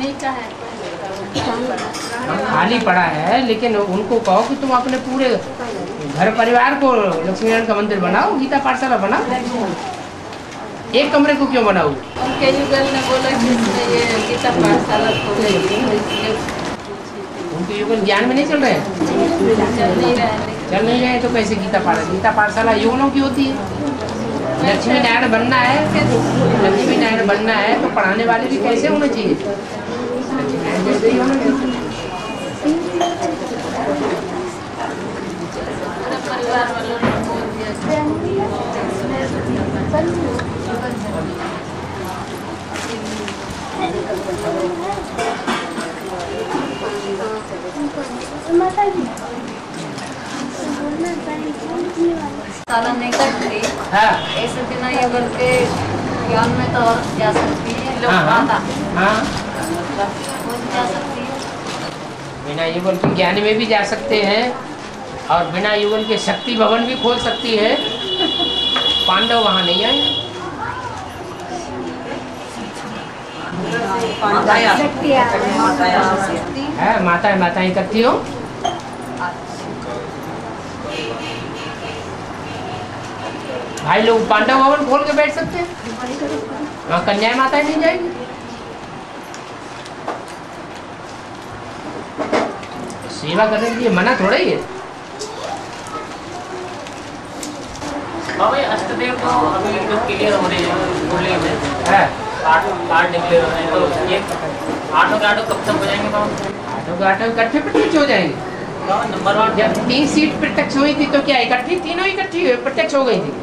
खाली पड़ा है, लेकिन उनको कहो कि तुम अपने पूरे घर परिवार को लक्ष्मी नारायण का मंदिर बनाओ, गीता पाठशाला बनाओ। एक कमरे को क्यों बनाओ? उनके युगल ने बोला कि इसमें ये गीता पाठशाला खोलेंगे, उनके युगल ज्ञान में नहीं चल रहे हैं। चल नहीं रहे तो कैसे गीता पाठशाला युगलों की होती है। लक्ष्मी नारायण बनना है, लक्ष्मी नारायण बनना है तो पढ़ाने वाले भी कैसे होने चाहिए? लक्ष्मी नारायण जैसे ही होना चाहिए। परिवार वालों ने बोल दिया। साला नहीं करती। हाँ ऐसे बिना युगल के ज्ञान में तो और जा सकती है लोग आता। हाँ मतलब जा सकती है। बिना युगल के ज्ञान में भी जा सकते हैं और बिना युगल के शक्ति भवन भी खोल सकती है। पांडव वहाँ नहीं आए। है माताएं करती हो। भाई लोग पांडव भवन खोल के बैठ सकते हैं, वहाँ कन्याएं माताएं नहीं जाएगी। सेवा करने के लिए मना थोड़ा ही है। बाबा ये अष्टदेव तो अभी जो क्लियर हो रहे हैं बोले में है 8 डिक्लेयर हो रहे हैं, तो ये 8 के 8 कब तक हो जाएंगे बाबा? 8 के 8 इकट्ठे प्रत्यक्ष हो जाएंगे। बाबा नंबर 1 जब 3 सीट प्रत्यक्ष हुई थी तो क्या इकट्ठी तीनों इकट्ठी प्रत्यक्ष हो गई थी?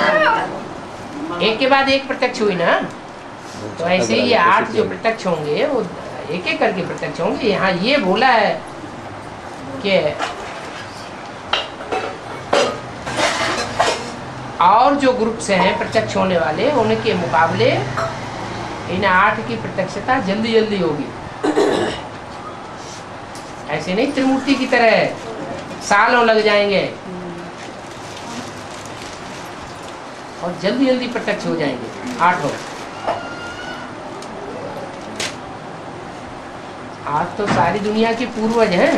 एक के बाद एक प्रत्यक्ष हुई ना। तो ऐसे ही 8 जो प्रत्यक्ष होंगे वो एक एक करके प्रत्यक्ष होंगे। यहाँ ये बोला है कि और जो ग्रुप से हैं प्रत्यक्ष होने वाले उनके मुकाबले इन 8 की प्रत्यक्षता जल्दी जल्दी होगी। ऐसे नहीं त्रिमूर्ति की तरह सालों लग जाएंगे और जल्दी जल्दी प्रत्यक्ष हो जाएंगे 8 लोग। आज तो सारी दुनिया के पूर्वज हैं।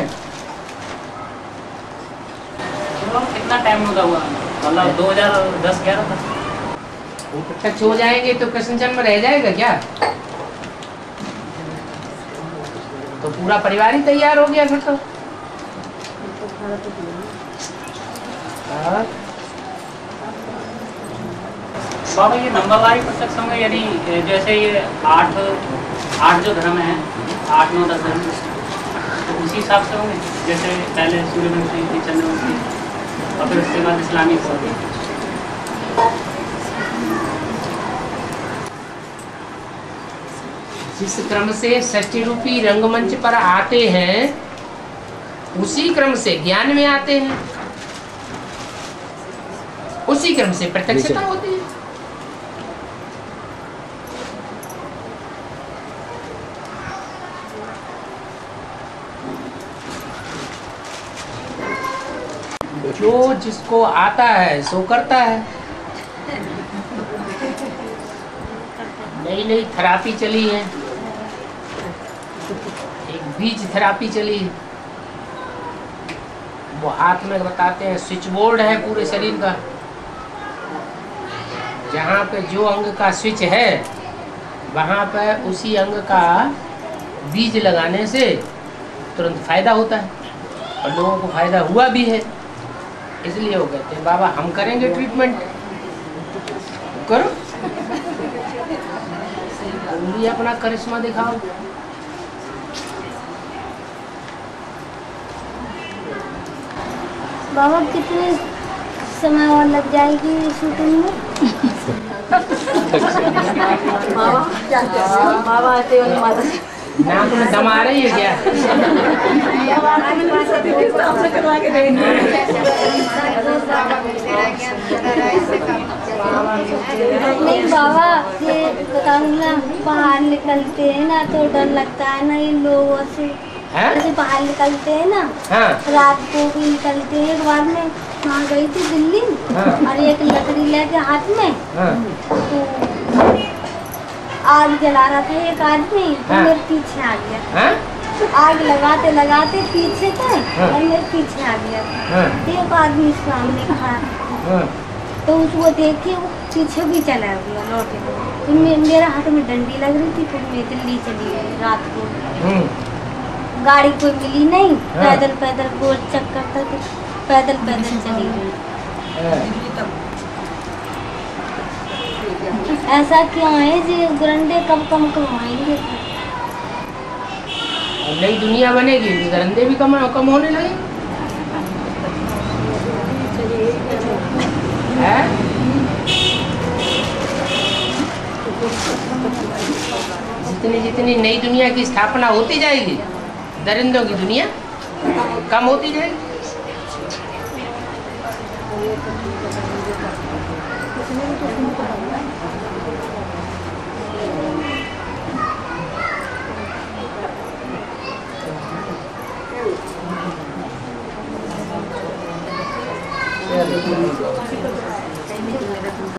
कितना टाइम होगा हुआ? मतलब 2010-11 तक वो प्रत्यक्ष हो जाएंगे तो कृष्ण जन्म रह जाएगा क्या? तो पूरा परिवार ही तैयार हो गया फिर तो। बाबा ये नंबरवारी प्रत्यक्ष होंगे, यदि जैसे ये 8 जो धर्म है 8, 9, 10 धर्म, तो उसी हिसाब से होंगे। जैसे पहले सूर्यवंशी थी, चंद्रवंशी, और फिर उसके बाद इस्लामिक होगी। जिस क्रम से षष्ठी रूपी रंगमंच पर आते हैं उसी क्रम से ज्ञान में आते हैं, उसी क्रम से प्रत्यक्षता होती है। जो जिसको आता है सो करता है। नई नई थेरापी चली है, एक बीज थेरापी चली है। वो हाथ में बताते हैं स्विच बोर्ड है पूरे शरीर का, जहाँ पे जो अंग का स्विच है वहाँ पे उसी अंग का बीज लगाने से तुरंत फायदा होता है और लोगों को फायदा हुआ भी है। इसलिए वो कहते हैं बाबा हम करेंगे ट्रीटमेंट, करो भी अपना करिश्मा दिखाओ। बाबा कितने समय और लग जाएगी शूटिंग में। मावा आते हो माता नाक में दम आ रही है क्या? नहीं बाबा, ये बताऊँ ना, बाहर निकलते हैं ना तो डर लगता है ना इन लोगों से। जैसे बाहर निकलते हैं ना, रात को भी निकलते हैं। एक बार मैं वहाँ गई थी दिल्ली और एक लकड़ी लेके हाथ में, तो आग जला रहा था एक आदमी, तो मेरे पीछे आ गया। आग लगाते लगाते पीछे थे और मेरे पीछे आ गया। एक आदमी सामने खड़ा, तो उसको देख के वो पीछे भी चला गया लौटे। तो मेरे हाथ में डंडी लग रही थी, फिर मैं दिल्ली चली गई रात को। गाड़ी कोई मिली नहीं, पैदल पैदल गोल चक्कर तक पैदल पैदल चली गई। ऐसा क्यों है जी? गरंडे कब कम कमाएंगे? नई दुनिया बनेगी, गरंडे भी कम होने लगे। जितनी जितनी नई दुनिया की स्थापना होती जाएगी, दरिंदों की दुनिया कम होती जाएगी।